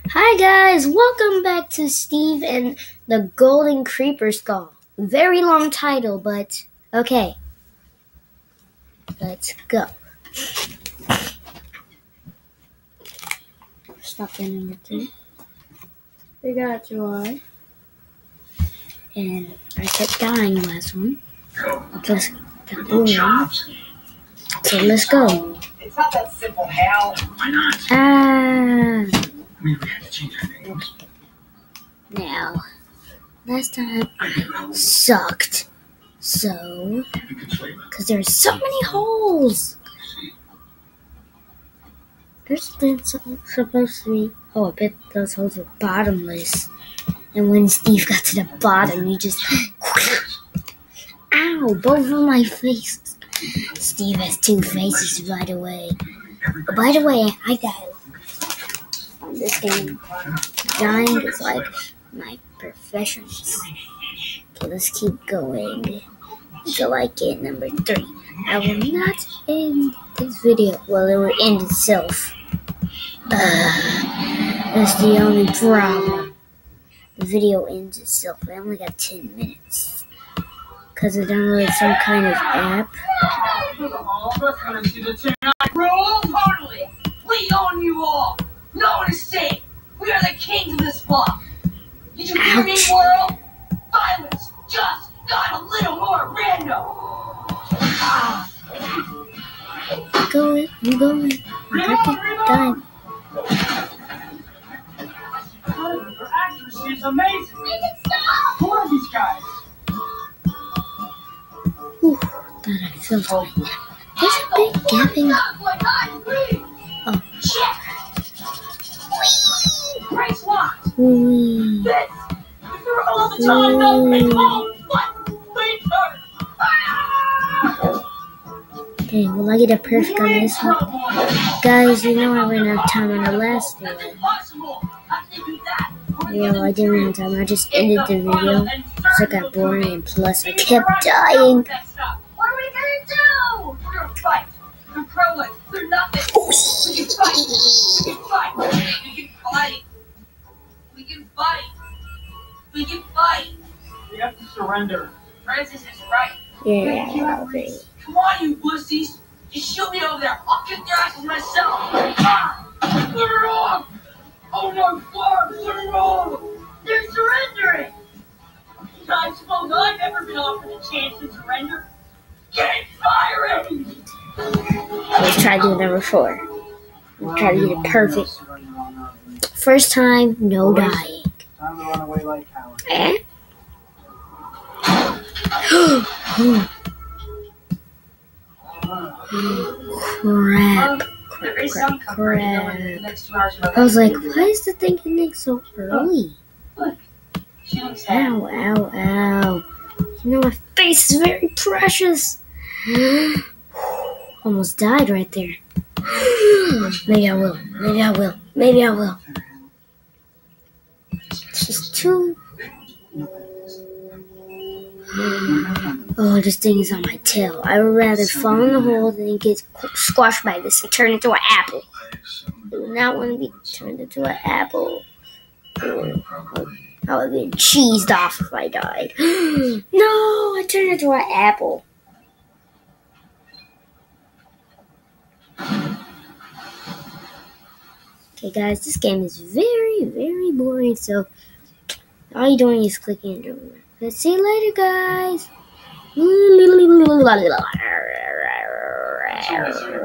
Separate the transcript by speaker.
Speaker 1: Hi guys, welcome back to Steve and the Golden Creeper Skull. Very long title, but okay. Let's go. Stop in number 2. We got Joy. And I kept dying last one. Just got boring. So let's go.
Speaker 2: It's not that simple, Hal.
Speaker 3: Why not? We have to change our names.
Speaker 1: Now, last time I sucked. So, because there's so many holes. There's been supposed to be. Oh, I bet those holes were bottomless. And when Steve got to the bottom, he just. Ow! Both of my faces. Steve has 2 faces, by the way. Oh, by the way, I died on this game. Dying is like my profession. Okay, let's keep going until I get number 3. I will not end this video. Well, it will end itself. That's the only problem. The video ends itself. I only got 10 minutes. Because I downloaded some kind of app.
Speaker 2: Rule totally. We own you all. No one is safe. We are the kings of this block. Did you hear me, world? Violence just got a little more random.
Speaker 1: I'm going. I got the time.
Speaker 2: Your accuracy is amazing. Who are these guys?
Speaker 1: Whew, thought I felt like that. There's a big gapping. Oh.
Speaker 2: Brace locked.
Speaker 1: Whee.
Speaker 2: This. If you're all the time, don't make home. What? Wait,
Speaker 1: Okay, will I get a perfect on this one? Guys, you know I ran out of time on the last one. Yeah, I didn't run out of time. I just ended the video because it got boring and plus I kept dying.
Speaker 2: What are we gonna do? We're gonna fight. They're pro-like. They're nothing. We can fight. We can fight. We can fight. We can fight. We have to surrender. Francis is right.
Speaker 1: Yeah, okay.
Speaker 2: Come on, you pussies. Just shoot me over there. I'll kick their asses myself. Ah! They're wrong. Oh my God, they're wrong. They're surrendering. I suppose I've never been offered a chance to surrender. Get firing!
Speaker 1: Let's try to do number 4. Let's try to get it perfect. First time, no dying.
Speaker 2: Time to run away like cowards.
Speaker 1: Eh? Crap. I was like, why is the thing ending so early? Ow, ow, ow. You know, my face is very precious. Almost died right there. Maybe I will. It's just too... Oh, this thing is on my tail. I would rather fall in the hole than get squashed by this and turn into an apple. I do not want to be turned into an apple. I would be cheesed off if I died. No, I turned into an apple. Okay, guys, this game is very, very boring, so all you're doing is clicking into it. Let's see you later, guys.